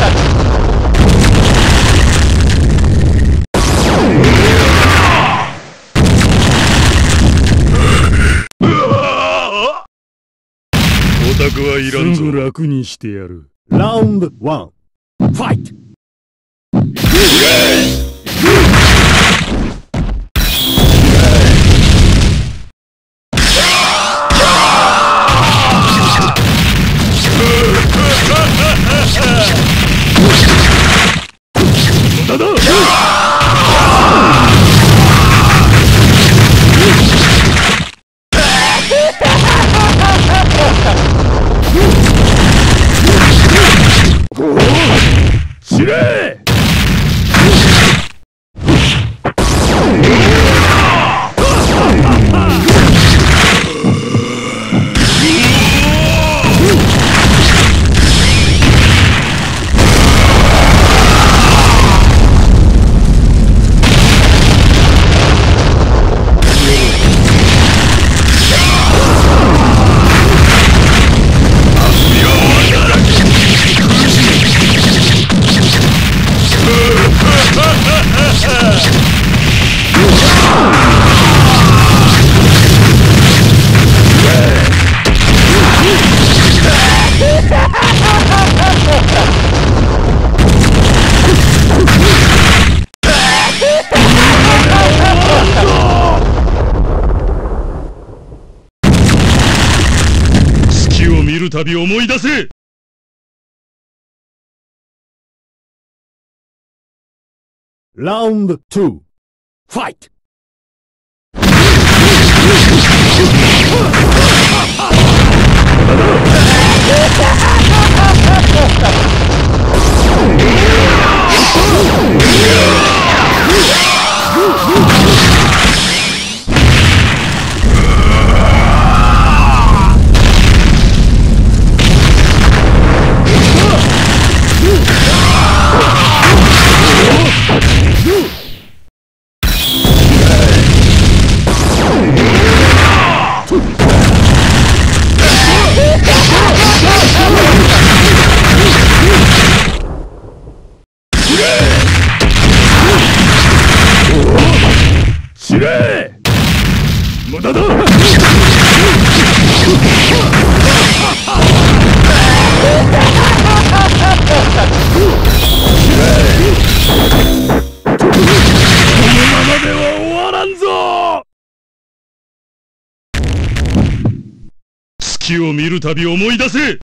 オタクはいらんぞ。 すぐ楽にしてやる。ラウンド1、ファイト。無駄だ。死ね！見るたび思い出せ。ラウンド2、ファイト。死ね！無駄だ。月を見るたび思い出せ。